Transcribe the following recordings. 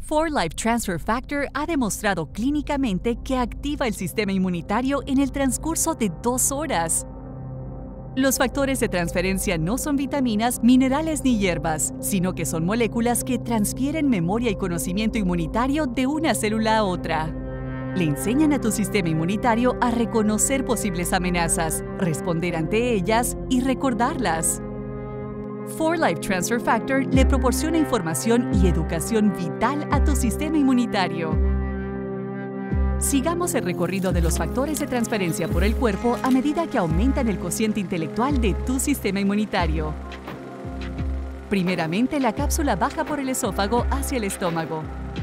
4Life Transfer Factor ha demostrado clínicamente que activa el sistema inmunitario en el transcurso de 2 horas. Los factores de transferencia no son vitaminas, minerales ni hierbas, sino que son moléculas que transfieren memoria y conocimiento inmunitario de una célula a otra. Le enseñan a tu sistema inmunitario a reconocer posibles amenazas, responder ante ellas y recordarlas. 4Life Transfer Factor le proporciona información y educación vital a tu sistema inmunitario. Sigamos el recorrido de los factores de transferencia por el cuerpo a medida que aumentan el cociente intelectual de tu sistema inmunitario. Primeramente, la cápsula baja por el esófago hacia el estómago.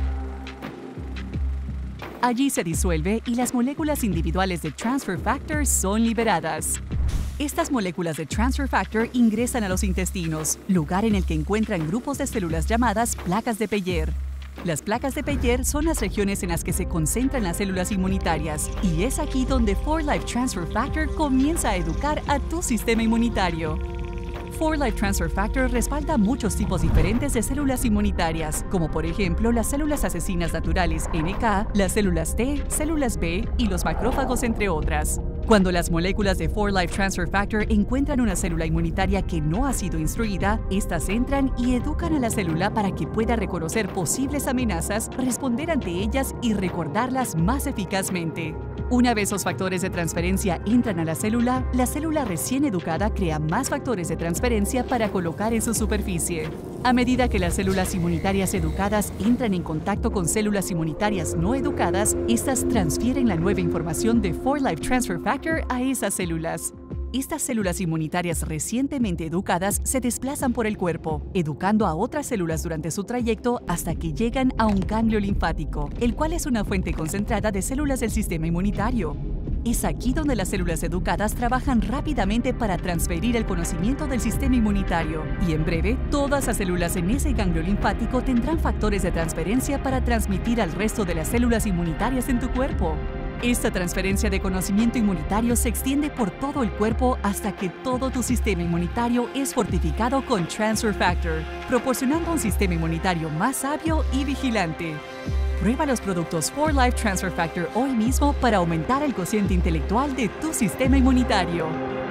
Allí se disuelve y las moléculas individuales de Transfer Factor son liberadas. Estas moléculas de Transfer Factor ingresan a los intestinos, lugar en el que encuentran grupos de células llamadas placas de Peyer. Las placas de Peyer son las regiones en las que se concentran las células inmunitarias, y es aquí donde 4Life Transfer Factor comienza a educar a tu sistema inmunitario. 4Life Transfer Factor respalda muchos tipos diferentes de células inmunitarias, como por ejemplo las células asesinas naturales NK, las células T, células B y los macrófagos, entre otras. Cuando las moléculas de 4Life Transfer Factor encuentran una célula inmunitaria que no ha sido instruida, estas entran y educan a la célula para que pueda reconocer posibles amenazas, responder ante ellas y recordarlas más eficazmente. Una vez los factores de transferencia entran a la célula recién educada crea más factores de transferencia para colocar en su superficie. A medida que las células inmunitarias educadas entran en contacto con células inmunitarias no educadas, estas transfieren la nueva información de 4Life Transfer Factor a esas células. Estas células inmunitarias recientemente educadas se desplazan por el cuerpo, educando a otras células durante su trayecto hasta que llegan a un ganglio linfático, el cual es una fuente concentrada de células del sistema inmunitario. Es aquí donde las células educadas trabajan rápidamente para transferir el conocimiento del sistema inmunitario, y en breve, todas las células en ese ganglio linfático tendrán factores de transferencia para transmitir al resto de las células inmunitarias en tu cuerpo. Esta transferencia de conocimiento inmunitario se extiende por todo el cuerpo hasta que todo tu sistema inmunitario es fortificado con Transfer Factor, proporcionando un sistema inmunitario más sabio y vigilante. Prueba los productos 4Life Transfer Factor hoy mismo para aumentar el cociente intelectual de tu sistema inmunitario.